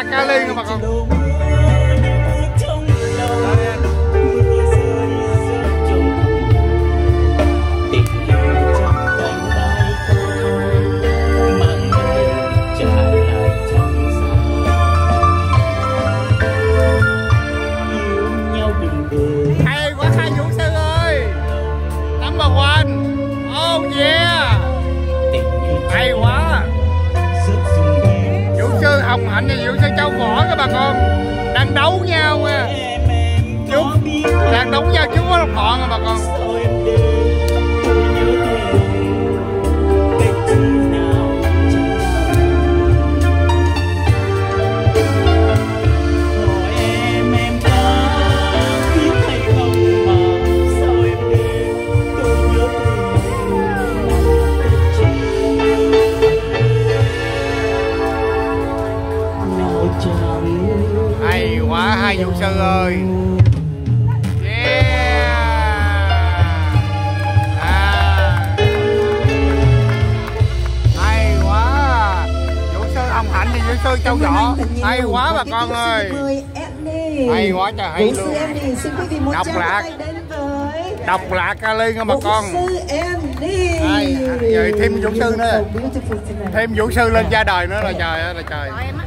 lạc kali nè bà con. Hay quá hai vũ sư ơi, number one, oh yeah, hay quá. Vũ sư Hồng Hạnh và vũ sư Châu Võ các bà con đang đấu nhau nha, đang đấu nhau trước có Lộc Thọ nè bà con. Hay quá hai vũ sư ơi. Yeah. Hay quá. Vũ sư Hồng Hạnh thì vũ sư Châu Võ. Hay quá bà con ơi. Hay quá trời hay luôn. Độc lạc kali nha bà con. Rồi thêm vũ sư nữa. Thêm vũ sư lên ra đời nữa là trời ơi là trời.